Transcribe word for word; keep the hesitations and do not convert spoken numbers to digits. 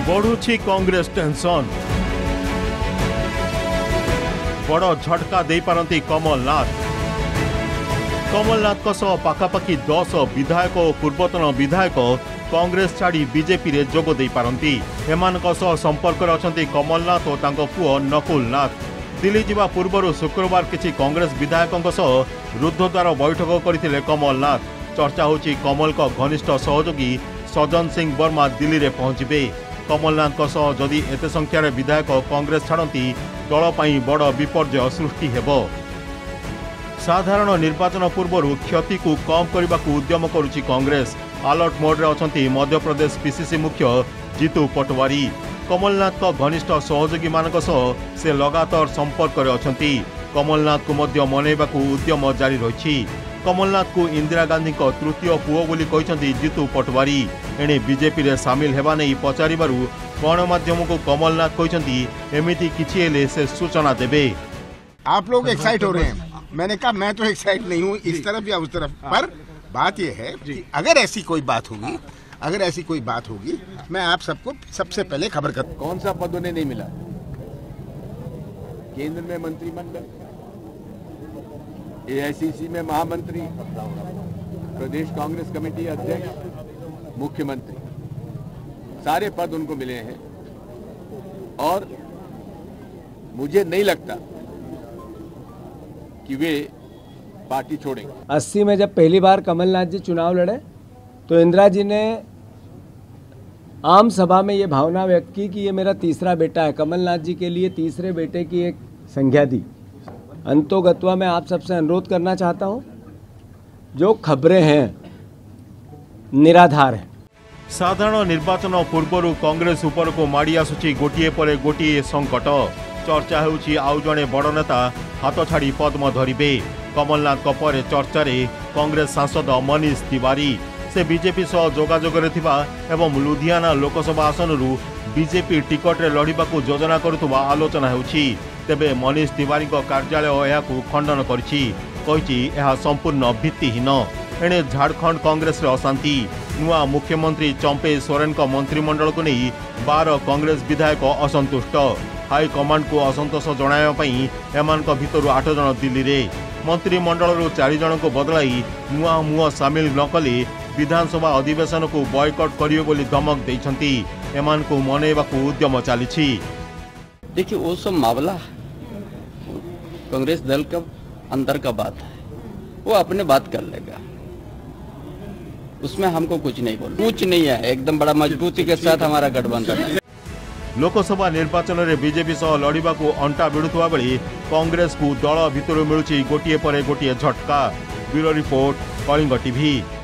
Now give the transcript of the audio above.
बढ़ुछि Congress tension बड़ झटका दे पारंती कमलनाथ कमलनाथ पाखापाखि दस विधायक और पूर्वतन विधायक कांग्रेस छाड़ी बीजेपी रे जोग दे पारंती एमानक संपर्क अछंती कमलनाथ और तांको पुओ नकुल नाथ दिल्ली जिबा पूर्व शुक्रवार किछि कांग्रेस विधायकों सह रुद्धद्वार बैठक करथिले कमलनाथ चर्चा होछि कमल को घनिष्ठ सहयोगी सज्जन सिंह वर्मा दिल्ली रे पहुंचबे कमलनाथ सह जदि एते संख्यार विधायक कांग्रेस छाड़ती दल पई बड़ विपर्यय सृष्टि हेबो। साधारण निर्वाचन पूर्व क्षति को कम करने को उद्यम करुछि कांग्रेस अलर्ट मोड रे अछंती मध्य प्रदेश पीसीसी मुख्य जीतू पटवारी कमलनाथ को घनिष्ठ सहयोगी मानक सह से लगातार संपर्क रे अछंती कमलनाथ को मध्य मनैबा को उद्यम जारी रही कमलनाथ को इंदिरा गांधी को तृतीय पुओ बोली कहते जीतू पटवारी एणे बीजेपी रे सामिल हेबा नहीं पचारिबारु गणमाध्यम को कमलनाथ कहते एमिति किछि हेले से सूचना देबे। आप लोग एक्साइट हो रहे हैं, मैंने कहा मैं तो एक्साइट नहीं हूँ इस तरफ या उस तरफ, पर बात यह है कि अगर ऐसी कोई बात होगी अगर ऐसी कोई बात होगी मैं आप सबको सबसे पहले खबर कर। कौन सा पद उन्हें नहीं मिला? केंद्र में मंत्रिमंडल, एआईसीसी में महामंत्री, प्रदेश कांग्रेस कमेटी अध्यक्ष, मुख्यमंत्री, सारे पद उनको मिले हैं और मुझे नहीं लगता कि वे पार्टी छोड़ेंगे। अस्सी में जब पहली बार कमलनाथ जी चुनाव लड़े तो इंदिरा जी ने आम सभा में ये भावना व्यक्त की कि ये मेरा तीसरा बेटा है। कमलनाथ जी के लिए तीसरे बेटे की एक संज्ञा दी। अंतोगत्वा मैं आप सबसे अनुरोध करना चाहता हूं, जो खबरें हैं निराधार है। साधारण निर्वाचन पूर्व कांग्रेस उपर को माड़ी आसुची गोटिए पर गोटिए संकट चर्चा होउची आउ जणे बड़ नेता हाथ छाड़ी पद्म धरिबे कमलनाथ पर चर्चा रे कांग्रेस सांसद मनीष तिवारी से बीजेपी सह जोगाजोग रे थिबा एवं लुधियाना लोकसभा आसन रु बीजेपी टिकट रे लड़िबा को योजना करुवा आलोचना होउची तेबे मनीष तिवारी को कार्यालय याकू खंडन करछि कहिछि एहा संपूर्ण भित्तिहीन। एणे झारखंड कांग्रेस रे अशांति नुआ मुख्यमंत्री चंपे सोरेन को मंत्रिमंडल को नहीं बार कांग्रेस विधायक असंतुष्ट हाईकमांड को असंतोष जणाया पई एमानक भितरु आठ जन दिल्ली रे मंत्रिमंडल रु चार जन को बदलाई नुआ मुह सामिल न कले विधानसभा अधिवेशन को बॉयकॉट करियो बोली धमक देइछंती एमान को मनैबा को उद्यम चालिछि। देखिए वो सब मामला कांग्रेस दल का अंदर का बात है, वो अपने बात कर लेगा, उसमें हमको कुछ नहीं बोल कुछ नहीं है, एकदम बड़ा मजबूती के साथ हमारा गठबंधन है। लोकसभा निर्वाचन में बीजेपी सह लड़िबा को अंटा भिड़ुवा बेले कांग्रेस को दल भितर मिलुछि गोटिए पर गोटिए झटका। Bureau report, Kalinga TV.